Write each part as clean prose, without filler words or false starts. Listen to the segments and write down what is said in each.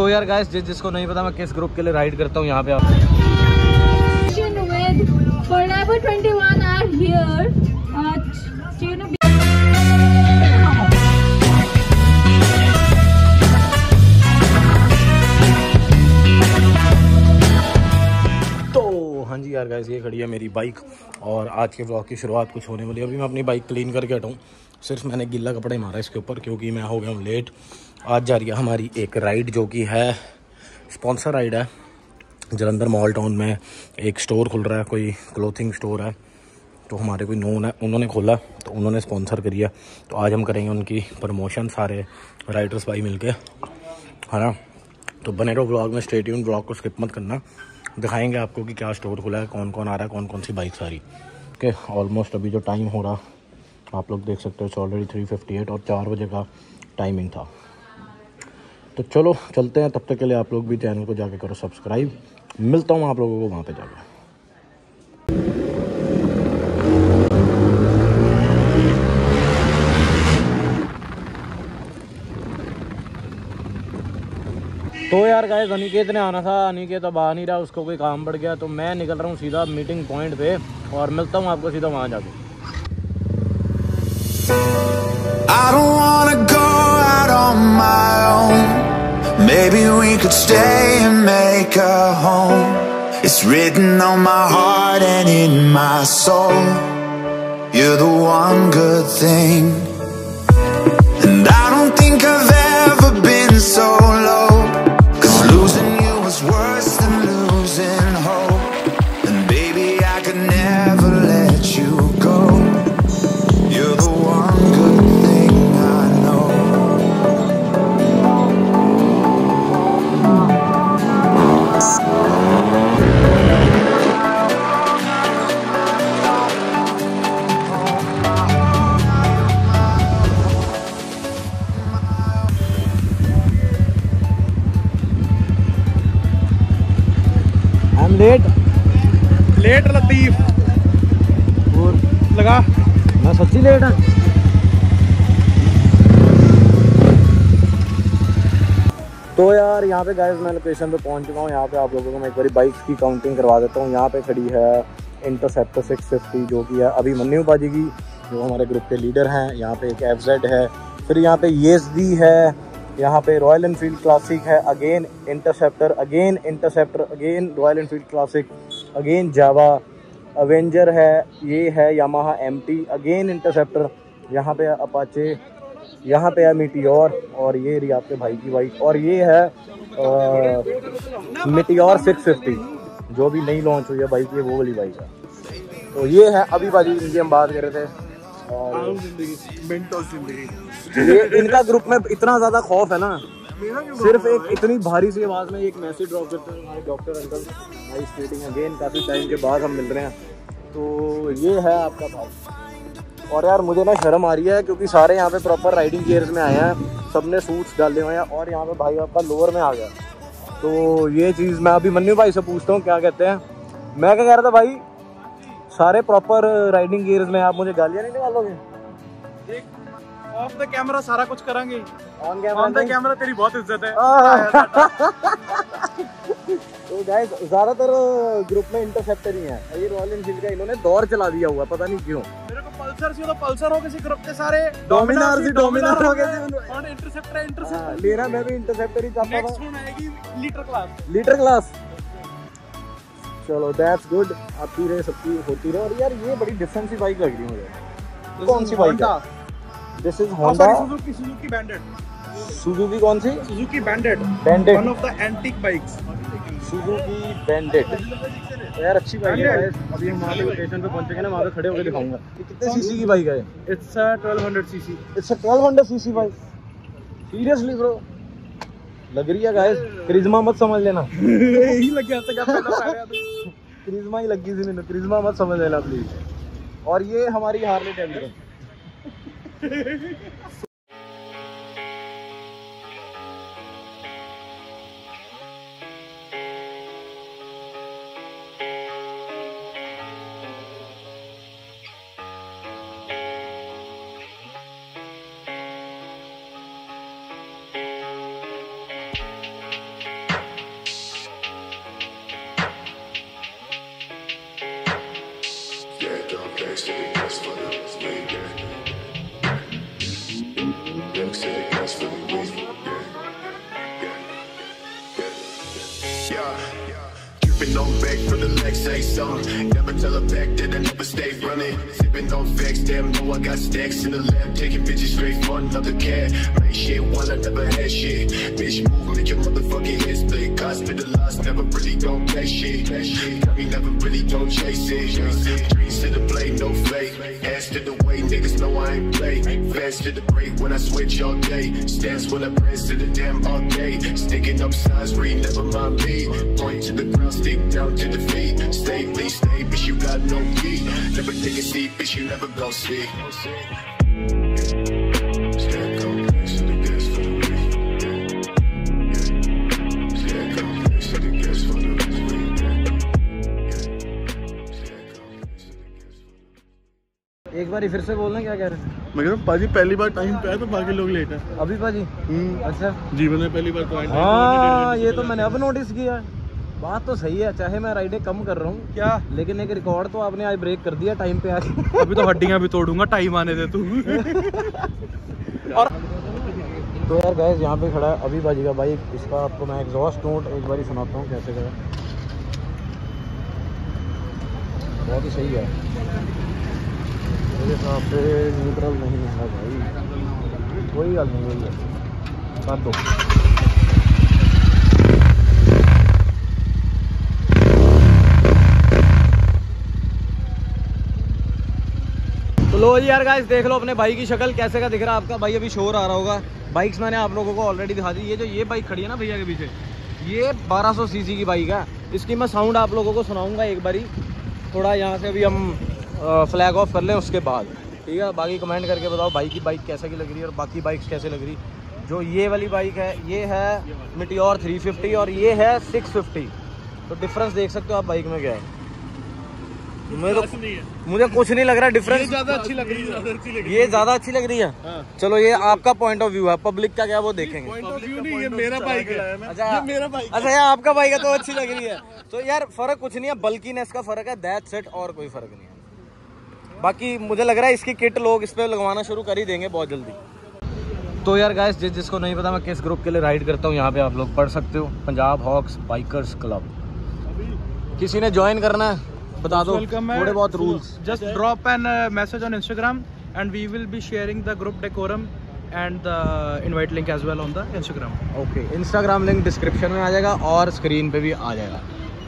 तो यार गाइस जिसको नहीं पता मैं किस ग्रुप के लिए राइड करता हूँ यहाँ पे आप Forever 21 are here. तो हाँ जी यार गाइस, ये खड़ी है मेरी बाइक और आज के व्लॉग की शुरुआत कुछ होने वाली है। अभी मैं अपनी बाइक क्लीन करके हटाऊँ, सिर्फ मैंने गीला कपड़ा ही मारा इसके ऊपर क्योंकि मैं हो गया हूँ लेट। आज जा रही है हमारी एक राइड जो कि है स्पॉन्सर राइड है। जलंधर मॉल टाउन में एक स्टोर खुल रहा है, कोई क्लोथिंग स्टोर है, तो हमारे कोई नोन है, उन्होंने खोला तो उन्होंने स्पॉन्सर करिए। तो आज हम करेंगे उनकी प्रमोशन सारे राइडर्स भाई मिलके, है ना। तो बने रहो व्लॉग में, स्टे ट्यून, व्लॉग को स्किप मत करना। दिखाएंगे आपको कि क्या स्टोर खुला है, कौन कौन आ रहा है, कौन कौन सी बाइक सारी। ओके, ऑलमोस्ट अभी जो टाइम हो रहा आप लोग देख सकते हो, ऑलरेडी 3:58 और 4 बजे का टाइमिंग था। तो चलो चलते हैं, तब तक के लिए आप लोग भी चैनल को जाके करो सब्सक्राइब। मिलता हूँ आप लोगों को वहाँ पे जाके। तो यार गाइस, अनिकेत ने आना था, अनिकेत अब आ नहीं रहा, उसको कोई काम पड़ गया, तो मैं निकल रहा हूँ सीधा मीटिंग पॉइंट पे और मिलता हूँ आपको सीधा वहाँ जाके। I don't wanna go out on my own. Maybe we could stay and make a home. It's written on my heart and in my soul. You're the one good thing. And I don't think I've ever been so low. 'Cause losing you was worse than losing hope. And baby, I could never let you go. You're the one good thing I know. I'm late लतीफ और लगा मैं सच्ची late है। तो यार यहाँ पे गाइस मैं लोकेशन पे पहुँच चुका हूँ। यहाँ पे आप लोगों को मैं एक बारी बाइक्स की काउंटिंग करवा देता हूँ। यहाँ पे खड़ी है इंटरसेप्टर 650 जो कि है अभिमन्यु बाजी की, जो हमारे ग्रुप के लीडर हैं। यहाँ पे एक FZ है, फिर यहाँ पे ESD है, यहाँ पे रॉयल एनफील्ड क्लासिक है, again Interceptor, again Royal Enfield classic, again Jawa, Avenger है, ये है यामाहा MT, अगेन इंटरसेप्टर, यहाँ पे अपाचे, यहाँ पे है मीटियोर और ये रही आपके भाई की बाइक, और ये है मीटियोर 650 जो भी नई लॉन्च हुई है बाइक, ये वो वाली बाइक है। तो ये है अभी बाजी इनकी हम बात कर रहे थे। और ये इनका ग्रुप में इतना ज़्यादा खौफ है ना, सिर्फ एक इतनी भारी सी आवाज़ में एक मैसेज ड्रॉप करते हैं हमारे डॉक्टर अंकल। भाई स्केटिंग अगेन, काफ़ी टाइम के बाद हम मिल रहे हैं। तो ये है आपका भाई। और यार मुझे ना शर्म आ रही है क्योंकि सारे यहाँ पे प्रॉपर राइडिंग गियर्स में आए हैं, सबने सूट्स डाले हुए हैं, और यहाँ पे भाई आपका लोअर में आ गया। तो ये चीज़ मैं अभी मन्नू भाई से पूछता हूँ क्या कहते हैं। मैं क्या कह रहा था भाई, सारे प्रॉपर राइडिंग गियर्स में, आप मुझे गालियाँ नहीं निकालोगे? ऑफ द कैमरा सारा कुछ करेंगे, ऑन द कैमरा तेरी बहुत इज्जत है। तो गाइस ज्यादातर ग्रुप में इंटरसेप्टर ही हैं। ये रॉयल एनफील्ड का इन्होंने दौर चला दिया हुआ, पता नहीं क्यों। मेरे को पल्सर से, तो पल्सर हो किसी ग्रुप के सारे डोमिनार हो गए थे। और इंटरसेप्टर है, इंटरसेप्टर मेरा मैं भी इंटरसेप्टर ही चाहता था। नेक्स्ट वन आएगी लीटर क्लास। चलो दैट्स गुड, आपकी रेस सबकी होती रहे। और यार ये बड़ी डिफरेंट सी बाइक लग रही है मुझे। कौन सी बाइक है? This is Honda Suzuki Bandit. Suzuki कौन सी? Suzuki Bandit, one of the antique bikes. Suzuki Bandit यार अच्छी बाइक है गाइस। अभी हम वहाँ पे लोकेशन पे पहुंचेंगे ना, वहाँ पे खड़े होकर दिखाऊंगा। कितने सीसी की बाइक है? It's 1200 CC. It's 1200 CC bike. Seriously bro लग रही है गाइस। क्रिज्मा मत समझ लेना। यही लग गया था क्रिज्मा ही लगी थी मैंने, क्रिज्मा मत समझ लेना प्लीज। और ये हमारी Harley Davidson. say something. Never tell her back that I never stay running. Sipping on facts, damn, know I got stacks in the lab. Taking bitches straight for another cat. Make shit while I never had shit. Bitch move, make your motherfucking head split. Hospitalized, never really don't pay shit. Got me never really don't chase it. Dreams to the blade, no fake. Ass to the way, niggas know I ain't play. Fast to the break when I switch all day. Stance when I press to the damn arcade. Sticking up signs, read, never mind me. Point to the ground, stick down to the feet. Stay, please stay, bitch, you got no key. Never take a seat, bitch, you never gon' see. एक बार फिर से बोलना, क्या कह रहे हैं? मैं कह रहा हूँ पाजी पहली बार टाइम पे आया तो बाकी लोग लेट है अभी पाजी। अच्छा, जीवन में पहली बार तो आए। हाँ ये तो मैंने अब नोटिस किया। बात तो सही है, चाहे मैं राइडें कम कर रहा हूँ क्या, लेकिन एक रिकॉर्ड तो आपने आज ब्रेक कर दिया टाइम पे आके। अभी तो हड्डियाँ भी तोड़ूंगा, टाइम आने दे तू। और तो यार गाइस यहाँ पे खड़ा है अभी बाजी का बाइक। इसका आपको मैं एग्जॉस्ट नोट एक बार ही सुनाता हूँ कैसे का। बहुत ही सही है मेरे हिसाब से, न्यूट्रल नहीं है भाई, कोई गल नहीं हुई है, कर दो। तो लो जी यार गाइस, देख लो अपने भाई की शक्ल कैसे का दिख रहा है आपका भाई। अभी शोर आ रहा होगा। बाइक्स मैंने आप लोगों को ऑलरेडी दिखा दी। ये बाइक खड़ी है ना भैया के पीछे, ये 1200 सीसी की बाइक है। इसकी मैं साउंड आप लोगों को सुनाऊंगा एक बारी। थोड़ा यहाँ से अभी हम फ्लैग ऑफ कर लें उसके बाद, ठीक है। बाकी कमेंट करके बताओ भाई की बाइक कैसे की लग रही है और बाकी बाइक्स कैसे लग रही। जो ये वाली बाइक है ये है मीटियोर 350 और ये है 650। तो डिफरेंस देख सकते हो आप बाइक में क्या है। मुझे कुछ नहीं लग रहा डिफरेंस। ज़्यादा अच्छी लग रही है, ये ज़्यादा अच्छी लग रही है। हाँ। चलो ये आपका पॉइंट ऑफ व्यू है, पब्लिक का क्या वो देखेंगे। पॉइंट ऑफ व्यू नहीं, ये मेरा बाइक है। अच्छा, ये मेरा बाइक। अच्छा यार आपका बाइक है तो अच्छी लग रही है। तो यार फर्क कुछ नहीं है, बल्कीनेस का फर्क है, दैट्स इट, और कोई फर्क नहीं है। बाकी मुझे लग रहा है इसकी किट लोग इस पे लगवाना शुरू कर ही देंगे बहुत जल्दी। तो यार गाइस जिसको नहीं पता मैं किस ग्रुप के लिए राइड करता हूँ, यहाँ पे आप लोग पढ़ सकते हो, पंजाब हॉक्स बाइकर्स क्लब। किसी ने ज्वाइन करना है बता दो, थोड़े बहुत rules. Just drop an message on Instagram and we will be sharing the group decorum and the invite link as well on the Instagram. Okay, Instagram link description में आ जाएगा और स्क्रीन पे भी आ जाएगा।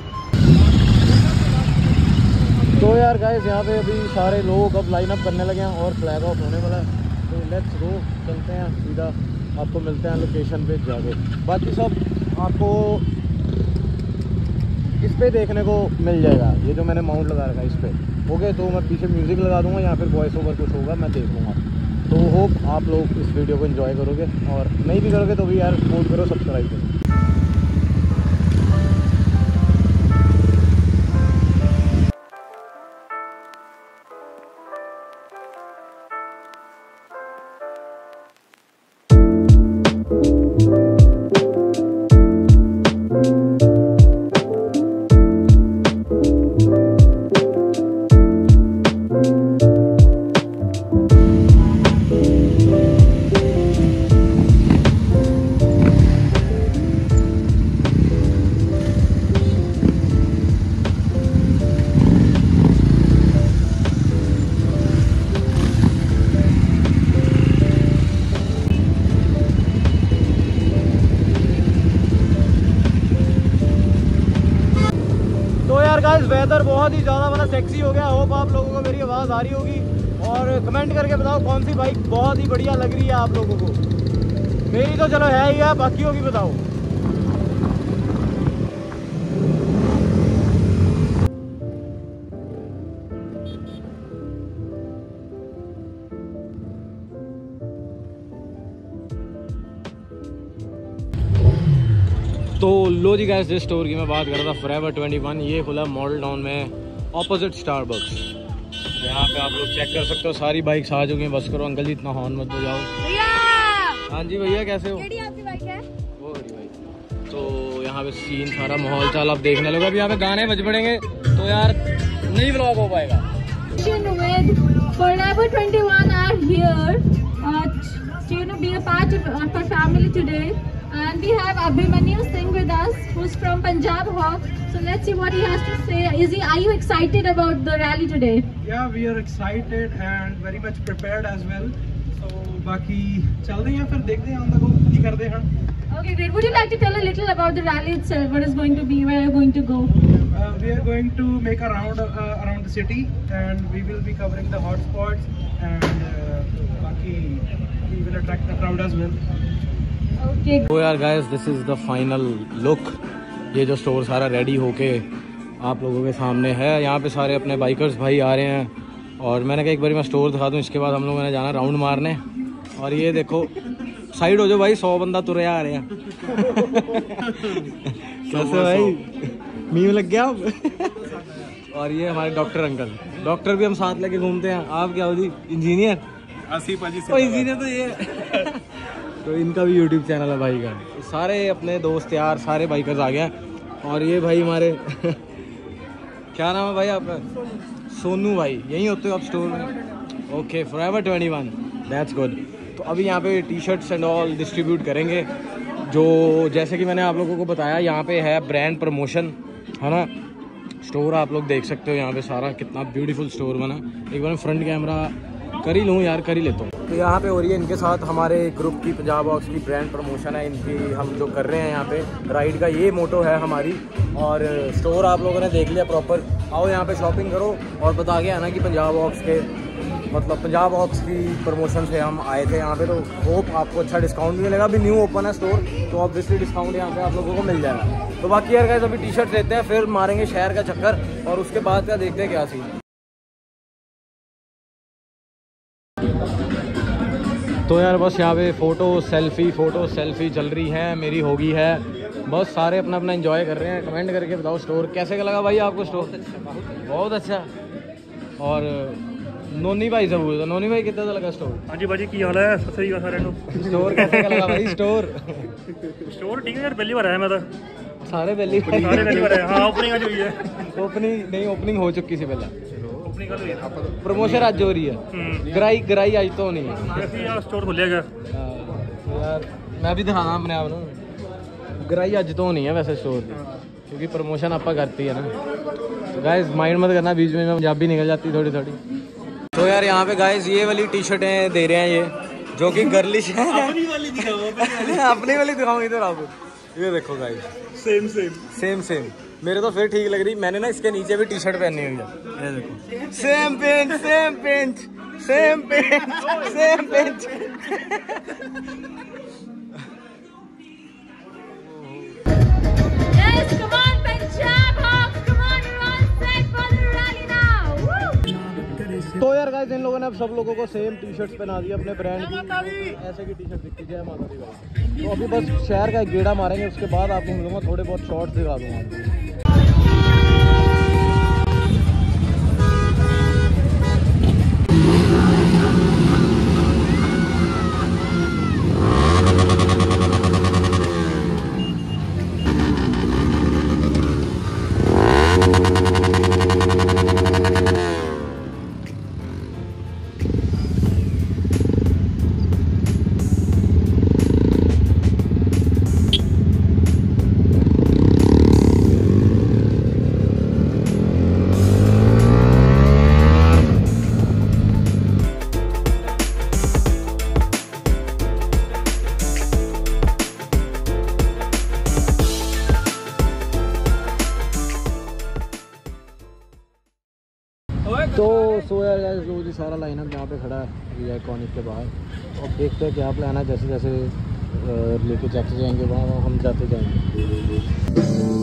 तो यार गाइस यहाँ पे अभी सारे लोग अब लाइन अप करने लगे हैं और फ्लैग ऑफ होने वाला है। तो लेट्स गो, चलते हैं सीधा, आपको मिलते हैं लोकेशन पे जाके। बाकी सब आपको इस पे देखने को मिल जाएगा, ये जो मैंने माउंट लगा रखा है इस पे। ओके, तो मैं पीछे म्यूज़िक लगा दूंगा या फिर वॉइस ओवर कुछ होगा, मैं देख लूँगा। तो होप आप लोग इस वीडियो को एंजॉय करोगे, और नहीं भी करोगे तो भी यार सपोर्ट करो, सब्सक्राइब करो। गाइस वेदर बहुत ही ज़्यादा मतलब सेक्सी हो गया। होप आप लोगों को मेरी आवाज़ आ रही होगी, और कमेंट करके बताओ कौन सी बाइक बहुत ही बढ़िया लग रही है आप लोगों को। मेरी तो चलो है ही है, बाकियों की बताओ। तो लो जी गाइस, जिस स्टोर की मैं बात कर रहा था फॉरएवर 21, ये खुला मॉडल टाउन में ऑपोजिट स्टारबक्स। यहाँ पे आप लोग चेक कर सकते हो सारी बाइक्स आ चुकी हैं। बस करो अंकल जी, इतना हॉर्न मत बजाओ। हाँ जी भैया, कैसे हो? आपकी बाइक है? वो बाइक। तो यहाँ पे सीन सारा माहौल चाल आप देखने लोगे। अभी यहाँ पे गाने बज पड़ेंगे तो यार नहीं व्लॉग हो पाएगा। Forever 21 are here to be a part of our family today. And we have Abhimanyu Singh with us, who's from Punjab Hawk. So let's see what he has to say. Are you excited about the rally today? Yeah, we are excited and very much prepared as well. So बाकी चलते हैं फिर देखते हैं on the go की करते हैं. Okay, great. Would you like to tell a little about the rally itself? What is going to be? Where are you going to go? We are going to make a round around the city, and we will be covering the hot spots, and बाकी we will attract the crowd as well. Okay. तो यार guys, this is the final look. ये जो store सारा ready होके आप लोगों के सामने है. यहाँ पे सारे अपने बाइकर्स भाई आ रहे हैं, और मैंने कहा एक बार मैं स्टोर दिखा दूँ. इसके बाद हम लोगों ने जाना राउंड मारने. और ये देखो, साइड हो जाओ भाई, 100 बंदा तुरे आ रहे हैं. कैसे भाई, मीम लग गया. और ये हमारे डॉक्टर अंकल, डॉक्टर भी हम साथ लेके घूमते हैं. आप क्या हो जी, इंजीनियर? 80-85 इंजीनियर तो ये. तो इनका भी यूट्यूब चैनल है भाई का. सारे अपने दोस्त यार, सारे बाइकर्स आ गए. और ये भाई हमारे क्या नाम है भाई आपका? सोनू भाई. यहीं होते हो आप स्टोर में? Okay, Forever 21, that's good. तो अभी यहाँ पे T shirts and all distribute करेंगे. जो जैसे कि मैंने आप लोगों को बताया, यहाँ पे है ब्रांड प्रमोशन, है ना. स्टोर आप लोग देख सकते हो यहाँ पे सारा, कितना ब्यूटीफुल स्टोर बना. एक बार फ्रंट कैमरा कर ही लूँ यार, कर ही लेता हूँ. तो यहाँ पे हो रही है इनके साथ हमारे ग्रुप की, पंजाब हॉक्स की ब्रांड प्रमोशन है इनकी. हम जो कर रहे हैं यहाँ पे राइड का, ये मोटो है हमारी. और स्टोर आप लोगों ने देख लिया प्रॉपर. आओ यहाँ पे शॉपिंग करो, और बता के आना कि पंजाब हॉक्स के, मतलब पंजाब हॉक्स की प्रमोशन से हम आए थे यहाँ पे. तो होप आपको अच्छा डिस्काउंट भी मिलेगा. अभी न्यू ओपन है स्टोर, तो ऑब्वियसली डिस्काउंट यहाँ पे आप लोगों को मिल जाएगा. तो बाकी यार गाइस, अभी टी शर्ट लेते हैं, फिर मारेंगे शहर का चक्कर, और उसके बाद क्या देखते हैं क्या सीन. तो यार बस यहाँ पे फ़ोटो सेल्फी चल रही है. मेरी होगी है. बस सारे अपना अपना एंजॉय कर रहे हैं. कमेंट करके बताओ स्टोर कैसे का लगा भाई आपको. स्टोर बहुत अच्छा. और नोनी भाई से पूछो, नोनी भाई कितना लगा स्टोर? हाँ जी भाजी, की हाल है? सही है सारे. स्टोर कैसे का लगा भाई? स्टोर ठीक है यार, पहली बार आया मैं तो. सारे पहली बार आया. हाँ, ओपनिंग आज हुई है. ओपनिंग हो चुकी थी पहले. ओपनिंग कल हुई है. प्रमोशन आज हो रही है. गराई आज तो नहीं है. यार स्टोर खुलेगा यार. मैं भी दिखाना अपने आप ना. गराई आज तो नहीं है वैसे स्टोर की, क्योंकि प्रमोशन आपा करती है ना. तो गाइस माइंड मत करना, बीच में पंजाबी निकल जाती थोड़ी. तो यार यहाँ पे गाइस ये वाली टी शर्टें दे रहे हैं, ये जो कि गर्लिश है. अपनी वाली दिखाओ इधर आप. ये देखो गाइस, सेम. मेरे तो फिर ठीक लग रही. मैंने ना इसके नीचे भी टी शर्ट पहनी हुई है. ये देखो, same paint. Yes, come on, Punjab Hawks. Come on, you're all set for the rally now. Woo! तो यार गाइस, इन लोगों ने अब सब लोगों को सेम टी शर्ट्स पहना दी अपने ब्रांड की. ऐसे की टी शर्ट दिखती है माता दी भाई. तो अभी बस शहर का एक गेड़ा मारेंगे, उसके बाद आपको मिलूंगा, थोड़े बहुत शॉर्ट्स दिखा दूंगा आपको. तो सोया गाइस, जो जी सारा लाइनअप यहाँ पे खड़ा है वी आइकॉनिक के बाहर. और देखते हैं क्या प्लान है. जैसे जैसे लेके जाते जाएंगे वहाँ हम जाते जाएंगे.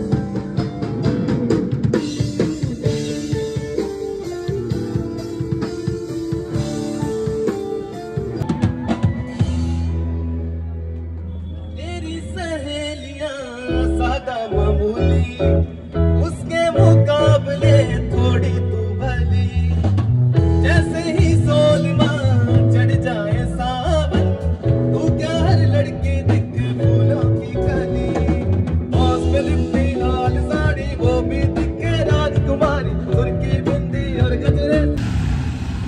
उसके मुकाबले थोड़ी तू भली. जैसे ही सोलमा चढ़ जाए सावन, तू क्या हर लड़की दिख फूलों की कली. हॉस्पिटल लाल साड़ी, वो भी दिखे राजकुमारी, तुर्की बिंदी और गजरे.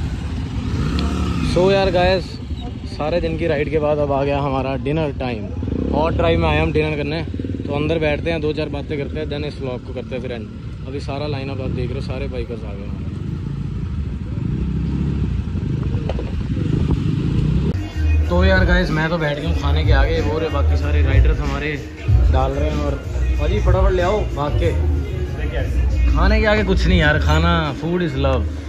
सो यार गाइस, सारे दिन की राइड के बाद अब आ गया हमारा डिनर टाइम. हॉट ड्राइव में आए हम डिनर करने, तो अंदर बैठते हैं, 2-4 बातें करते हैं, देन इस व्लॉग को करते हैं फिर एंड। अभी सारा लाइन अप आप देख रहे हो, सारे बाइकर्स आ गए हैं। तो यार गाइस मैं तो बैठ गया हूँ खाने के आगे, वो रहे बाकी सारे राइडर्स हमारे डाल रहे हैं। और भाजी फटाफट ले आओ भाग के, खाने के आगे कुछ नहीं यार, खाना फूड इज़ लव।